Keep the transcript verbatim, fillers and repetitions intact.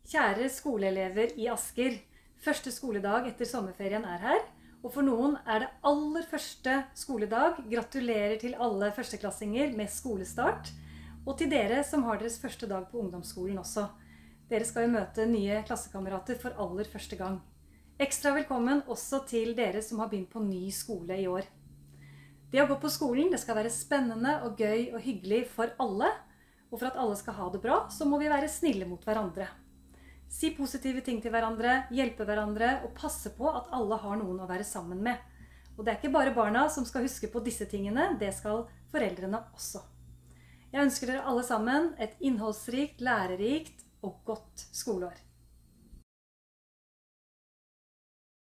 Kjære skoleelever i Asker, første skoledag etter sommerferien er her, og for noen er det aller første skoledag. Gratulerer til alle førsteklassinger med skolestart, og til dere som har deres første dag på ungdomsskolen også. Dere skal jo møte nye klassekamerater for aller første gang. Ekstra velkommen også til dere som har begynt på ny skole i år. Det å gå på skolen, det skal være spennende og gøy og hyggelig for alle, og for at alle skal ha det bra, så må vi være snille mot hverandre. Si positive ting til hverandre, hjelpe hverandre og passe på at alle har noen å være sammen med. Og det er ikke bare barna som skal huske på disse tingene, det skal foreldrene også. Jeg ønsker dere alle sammen et innholdsrikt, lærerikt og godt skoleår.